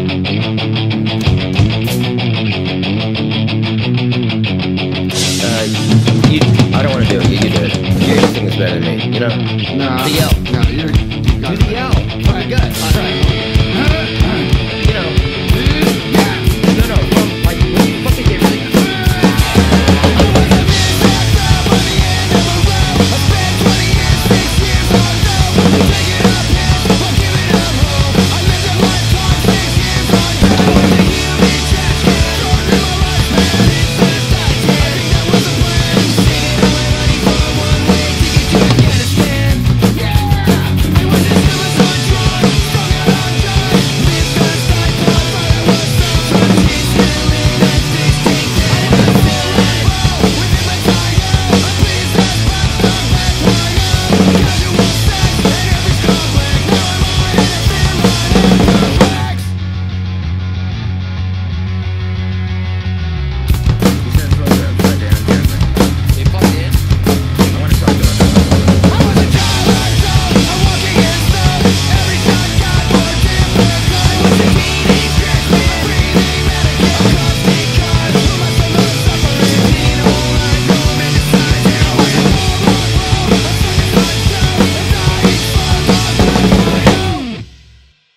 I don't want to do it. You do it. Your thing is better than me. You know. No. The yell. No, you got do the yell. Fucking good.